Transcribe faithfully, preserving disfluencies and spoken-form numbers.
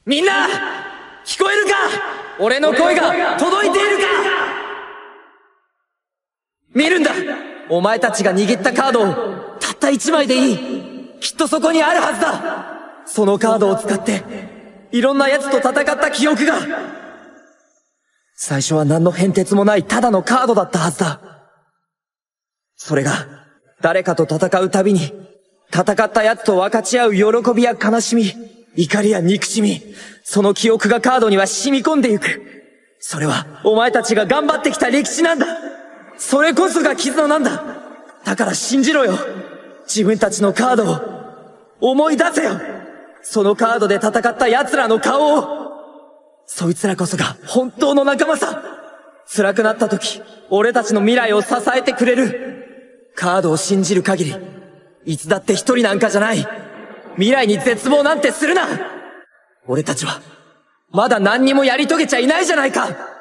みんな聞こえるか？俺の声が届いているか？見るんだ。お前たちが握ったカードをたった一枚でいい。きっとそこにあるはずだ。そのカードを使っていろんな奴と戦った記憶が。最初は何の変哲もないただのカードだったはずだ。それが誰かと戦うたびに戦った奴と分かち合う喜びや悲しみ、怒りや憎しみ、その記憶がカードには染み込んでゆく。それはお前たちが頑張ってきた歴史なんだ。それこそが絆なんだ。だから信じろよ。自分たちのカードを思い出せよ。そのカードで戦った奴らの顔を。そいつらこそが本当の仲間さ。辛くなった時、俺たちの未来を支えてくれる。カードを信じる限り、いつだって一人なんかじゃない。未来に絶望なんてするな。俺たちはまだ何にもやり遂げちゃいないじゃないか。